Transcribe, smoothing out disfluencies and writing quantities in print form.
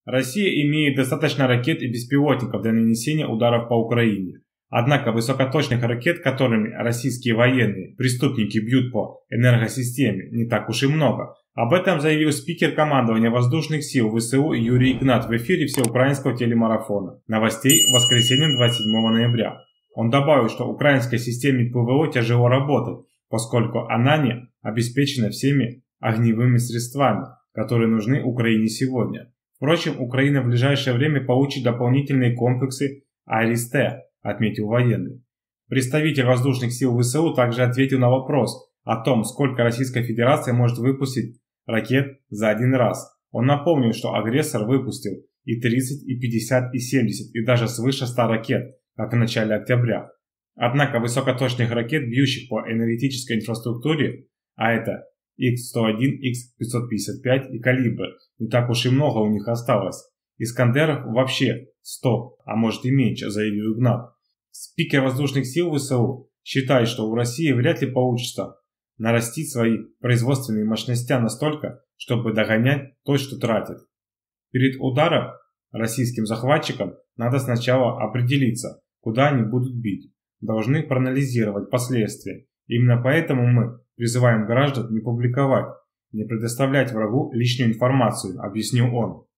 Россия имеет достаточно ракет и беспилотников для нанесения ударов по Украине. Однако высокоточных ракет, которыми российские военные преступники бьют по энергосистеме, не так уж и много. Об этом заявил спикер командования воздушных сил ВСУ Юрий Игнат в эфире всеукраинского телемарафона новостей воскресеньем 27 ноября. Он добавил, что украинской системе ПВО тяжело работать, поскольку она не обеспечена всеми огневыми средствами, которые нужны Украине сегодня. Впрочем, Украина в ближайшее время получит дополнительные комплексы АРИС-Т, отметил военный. Представитель воздушных сил ВСУ также ответил на вопрос о том, сколько Российская Федерация может выпустить ракет за один раз. Он напомнил, что агрессор выпустил и 30, и 50, и 70, и даже свыше 100 ракет, как в начале октября. Однако высокоточных ракет, бьющих по энергетической инфраструктуре, а это Х-101, Х-555 и калибры, не так уж и много у них осталось. Искандеров вообще 100, а может и меньше, заявил Игнат. Спикер воздушных сил ВСУ считает, что у России вряд ли получится нарастить свои производственные мощности настолько, чтобы догонять то, что тратит. Перед ударом российским захватчикам надо сначала определиться, куда они будут бить. Должны проанализировать последствия. Именно поэтому мы призываем граждан не публиковать, не предоставлять врагу лишнюю информацию, объяснил он.